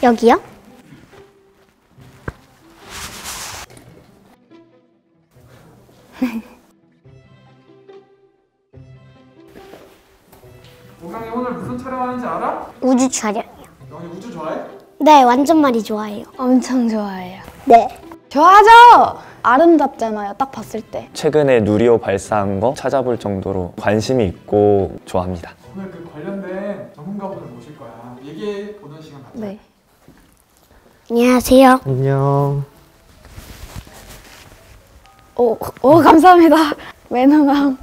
여기요? 동영이 오늘 무슨 촬영하는지 알아? 우주 촬영이요. 영이 우주 좋아해? 네, 완전 많이 좋아해요. 엄청 좋아해요. 네. 좋아하죠? 아름답잖아요, 딱 봤을 때. 최근에 누리호 발사한 거 찾아볼 정도로 관심이 있고 좋아합니다. 오늘 그 관련된 전문가분을 모실 거야. 얘기해 보는 시간 갖자. 네. 안녕하세요. 안녕. 오, 감사합니다. 매너남.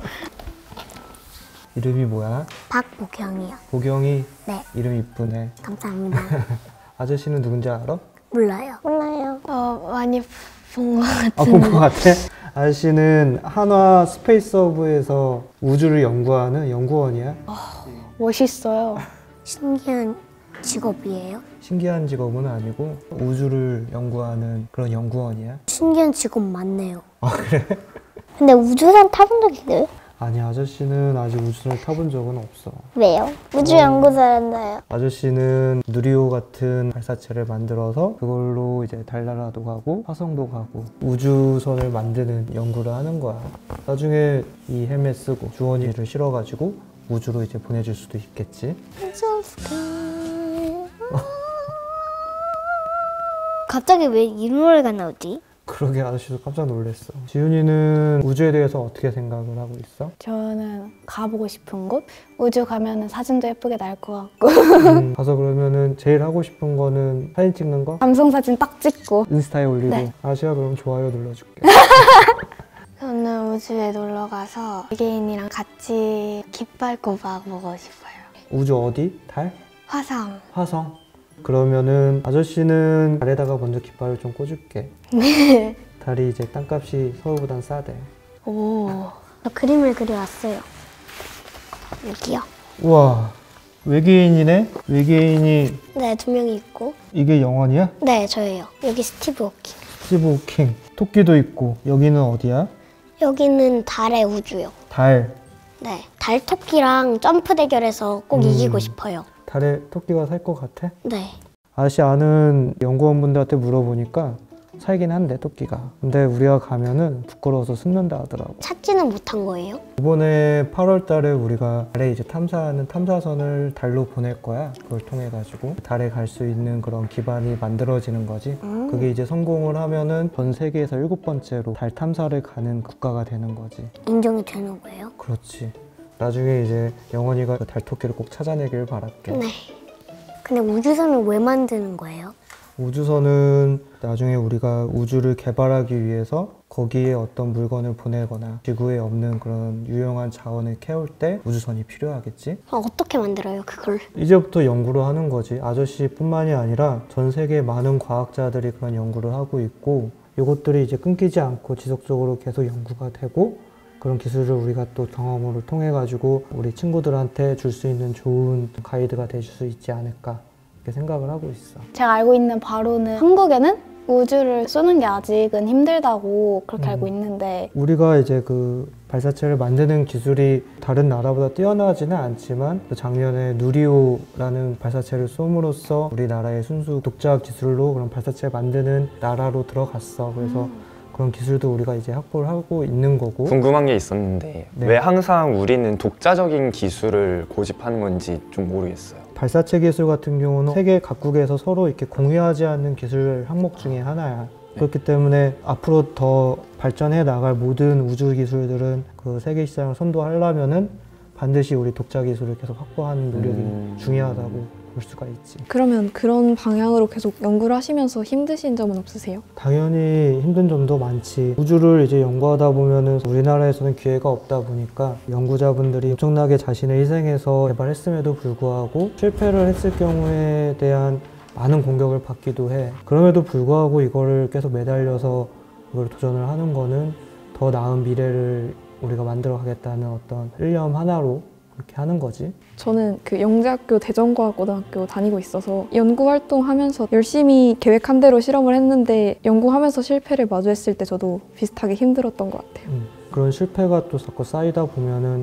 이름이 뭐야? 박보경이요. 보경이. 네. 이름 이쁘네. 감사합니다. 아저씨는 누군지 알아? 몰라요. 몰라요. 많이 본 것 같은데. 아, 본 것 같아? 아저씨는 한화 스페이스허브에서 우주를 연구하는 연구원이야. 멋있어요. 신기한 직업이에요? 신기한 직업은 아니고 우주를 연구하는 그런 연구원이야. 신기한 직업 많네요. 아, 그래? 근데 우주선 타본 적 있어요? 아니, 아저씨는 아직 우주선을 타본 적은 없어. 왜요? 우주 연구소란다요. 아저씨는 누리호 같은 발사체를 만들어서 그걸로 이제 달나라도 가고 화성도 가고 우주선을 만드는 연구를 하는 거야. 나중에 이 헬멧 쓰고 주원이를 실어가지고 우주로 이제 보내줄 수도 있겠지. 갑자기 왜 이 노래가 나오지? 그러게 아저씨도 깜짝 놀랐어. 지훈이는 우주에 대해서 어떻게 생각을 하고 있어? 저는 가보고 싶은 곳? 우주 가면은 사진도 예쁘게 날 것 같고. 가서 그러면은 제일 하고 싶은 거는 사진 찍는 거? 감성 사진 딱 찍고. 인스타에 올리고? 네. 아저씨가 그럼 좋아요 눌러줄게. 저는 우주에 놀러 가서 외계인이랑 같이 깃발 꼽아보고 싶어요. 우주 어디? 달? 화성. 화성? 그러면은 아저씨는 달에다가 먼저 깃발을 좀 꽂을게. 네. 달이 이제 땅값이 서울보단 싸대. 오. 저 그림을 그려왔어요. 여기요. 우와, 외계인이네? 외계인이 네, 2명이 있고. 이게 영원이야? 네, 저예요. 여기 스티브 호킹. 스티브 호킹. 토끼도 있고. 여기는 어디야? 여기는 달의 우주요. 달. 네, 달 토끼랑 점프 대결해서 꼭 이기고 싶어요. 달에 토끼가 살 것 같아? 네. 아저씨 아는 연구원분들한테 물어보니까 살긴 한대, 토끼가. 근데 우리가 가면은 부끄러워서 숨는다 하더라고. 찾지는 못한 거예요? 이번에 8월 달에 우리가 달에 이제 탐사하는 탐사선을 달로 보낼 거야. 그걸 통해 가지고 달에 갈 수 있는 그런 기반이 만들어지는 거지. 그게 이제 성공을 하면은 전 세계에서 7번째로 달 탐사를 가는 국가가 되는 거지. 인정이 되는 거예요? 그렇지. 나중에 이제 영원이가 그 달토끼를 꼭 찾아내길 바랄게. 네. 근데 우주선을 왜 만드는 거예요? 우주선은 나중에 우리가 우주를 개발하기 위해서 거기에 어떤 물건을 보내거나 지구에 없는 그런 유용한 자원을 캐올 때 우주선이 필요하겠지? 어떻게 만들어요, 그걸? 이제부터 연구를 하는 거지. 아저씨뿐만이 아니라 전 세계 많은 과학자들이 그런 연구를 하고 있고 이것들이 이제 끊기지 않고 지속적으로 계속 연구가 되고 그런 기술을 우리가 또 경험으로 통해 가지고 우리 친구들한테 줄 수 있는 좋은 가이드가 될 수 있지 않을까 이렇게 생각을 하고 있어. 제가 알고 있는 바로는 한국에는 우주를 쏘는 게 아직은 힘들다고 그렇게 알고 있는데 우리가 이제 그 발사체를 만드는 기술이 다른 나라보다 뛰어나지는 않지만 작년에 누리호라는 발사체를 쏘므로써 우리나라의 순수 독자 기술로 그런 발사체 만드는 나라로 들어갔어. 그래서 그런 기술도 우리가 이제 확보를 하고 있는 거고. 궁금한 게 있었는데 네. 왜 항상 우리는 독자적인 기술을 고집하는 건지 좀 모르겠어요. 발사체 기술 같은 경우는 세계 각국에서 서로 이렇게 공유하지 않는 기술 항목 중에 하나야. 그렇기 때문에 앞으로 더 발전해 나갈 모든 우주 기술들은 그 세계 시장을 선도하려면은 반드시 우리 독자 기술을 계속 확보하는 노력이 중요하다고 볼 수가 있지. 그러면 그런 방향으로 계속 연구를 하시면서 힘드신 점은 없으세요? 당연히 힘든 점도 많지. 우주를 이제 연구하다 보면은 우리나라에서는 기회가 없다 보니까 연구자분들이 엄청나게 자신을 희생해서 개발했음에도 불구하고 실패를 했을 경우에 대한 많은 공격을 받기도 해. 그럼에도 불구하고 이거를 계속 매달려서 이걸 도전을 하는 거는 더 나은 미래를 우리가 만들어 가겠다는 어떤 일념 하나로 그렇게 하는 거지. 저는 그 영재학교 대전과학고등학교 다니고 있어서 연구활동하면서 열심히 계획한 대로 실험을 했는데 연구하면서 실패를 마주했을 때 저도 비슷하게 힘들었던 것 같아요. 그런 실패가 또 자꾸 쌓이다 보면은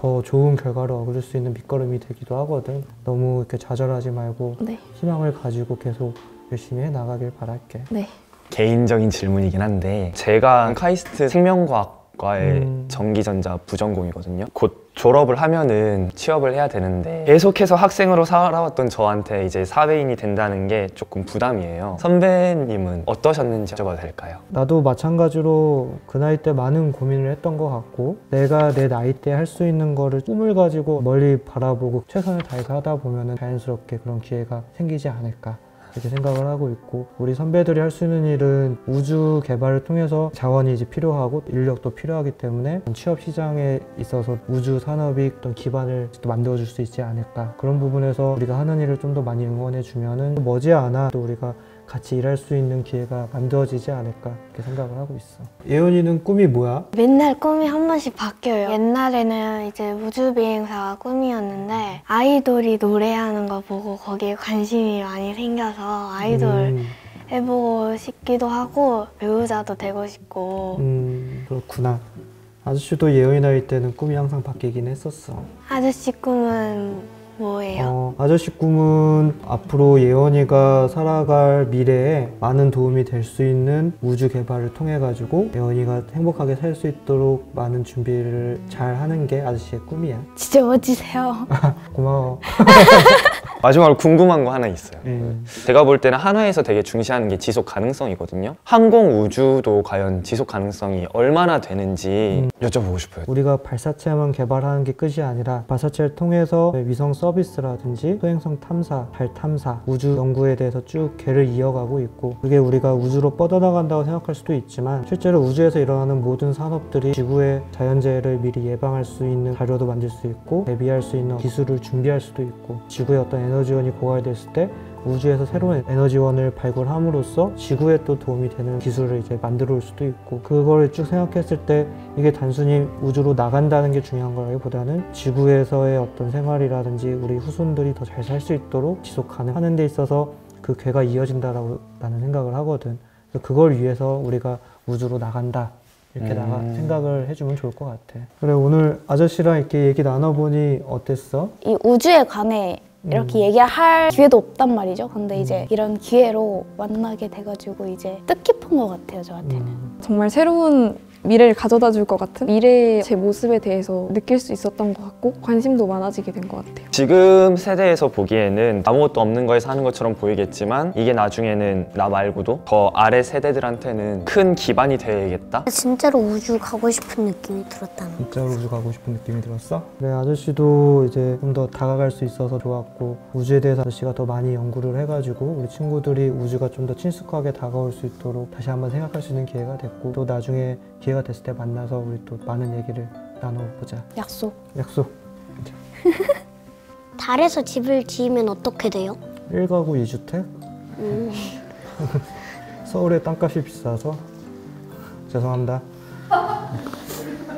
더 좋은 결과를 얻을 수 있는 밑거름이 되기도 하거든. 너무 이렇게 좌절하지 말고 네. 희망을 가지고 계속 열심히 해나가길 바랄게. 네. 개인적인 질문이긴 한데 제가 카이스트 생명과학과의 전기전자 부전공이거든요. 곧 졸업을 하면은 취업을 해야 되는데 계속해서 학생으로 살아왔던 저한테 이제 사회인이 된다는 게 조금 부담이에요. 선배님은 어떠셨는지 여쭤봐도 될까요? 나도 마찬가지로 그 나이 때 많은 고민을 했던 것 같고, 내가 내 나이 때 할 수 있는 거를 꿈을 가지고 멀리 바라보고 최선을 다해서 하다 보면 자연스럽게 그런 기회가 생기지 않을까, 이렇게 생각을 하고 있고, 우리 선배들이 할 수 있는 일은 우주 개발을 통해서 자원이 이제 필요하고 인력도 필요하기 때문에 취업 시장에 있어서 우주 산업이 어떤 기반을 또 만들어줄 수 있지 않을까. 그런 부분에서 우리가 하는 일을 좀 더 많이 응원해주면은 머지않아 또 우리가 같이 일할 수 있는 기회가 만들어지지 않을까, 이렇게 생각을 하고 있어. 예원이는 꿈이 뭐야? 맨날 꿈이 한 번씩 바뀌어요. 옛날에는 이제 우주비행사가 꿈이었는데 아이돌이 노래하는 거 보고 거기에 관심이 많이 생겨서 아이돌 해보고 싶기도 하고 배우자도 되고 싶고. 그렇구나. 아저씨도 예원이 나이 때는 꿈이 항상 바뀌긴 했었어. 아저씨 꿈은 뭐예요? 아저씨 꿈은 앞으로 예원이가 살아갈 미래에 많은 도움이 될 수 있는 우주 개발을 통해 가지고 예원이가 행복하게 살 수 있도록 많은 준비를 잘 하는 게 아저씨의 꿈이야. 진짜 멋지세요. 고마워. 마지막으로 궁금한 거 하나 있어요. 음. 제가 볼 때는 하나에서 되게 중시하는 게 지속 가능성이거든요. 항공 우주도 과연 지속 가능성이 얼마나 되는지 여쭤보고 싶어요. 우리가 발사체만 개발하는 게 끝이 아니라 발사체를 통해서 위성 서비스라든지 소행성 탐사, 달 탐사, 우주 연구에 대해서 쭉 개를 이어가고 있고, 그게 우리가 우주로 뻗어나간다고 생각할 수도 있지만 실제로 우주에서 일어나는 모든 산업들이 지구의 자연재해를 미리 예방할 수 있는 자료도 만들 수 있고 대비할 수 있는 기술을 준비할 수도 있고, 지구의 어떤 에너지원이 고갈됐을 때 우주에서 새로운 에너지원을 발굴함으로써 지구에 또 도움이 되는 기술을 이제 만들어 올 수도 있고, 그거를 쭉 생각했을 때 이게 단순히 우주로 나간다는 게 중요한 거라기보다는 지구에서의 어떤 생활이라든지 우리 후손들이 더 잘 살 수 있도록 지속 가능하는 데 있어서 그 궤가 이어진다라고 나는 생각을 하거든. 그래서 그걸 위해서 우리가 우주로 나간다, 이렇게 생각을 해주면 좋을 것 같아. 그래, 오늘 아저씨랑 이렇게 얘기 나눠보니 어땠어? 이 우주에 관해 이렇게 얘기할 기회도 없단 말이죠. 근데 이제 이런 기회로 만나게 돼가지고 이제 뜻깊은 것 같아요, 저한테는. 정말 새로운 미래를 가져다 줄 것 같은 미래의 제 모습에 대해서 느낄 수 있었던 것 같고 관심도 많아지게 된 것 같아요. 지금 세대에서 보기에는 아무것도 없는 거에 사는 것처럼 보이겠지만 이게 나중에는 나 말고도 더 아래 세대들한테는 큰 기반이 되겠다? 진짜로 우주 가고 싶은 느낌이 들었다는 거. 진짜로 우주 가고 싶은 느낌이 들었어? 그래, 아저씨도 이제 좀 더 다가갈 수 있어서 좋았고, 우주에 대해서 아저씨가 더 많이 연구를 해가지고 우리 친구들이 우주가 좀 더 친숙하게 다가올 수 있도록 다시 한번 생각할 수 있는 기회가 됐고, 또 나중에 기회가 됐을 때 만나서 우리 또 많은 얘기를 나눠보자. 약속. 약속. 달에서 집을 지으면 어떻게 돼요? 1가구 2주택? 서울의 땅값이 비싸서 죄송합니다.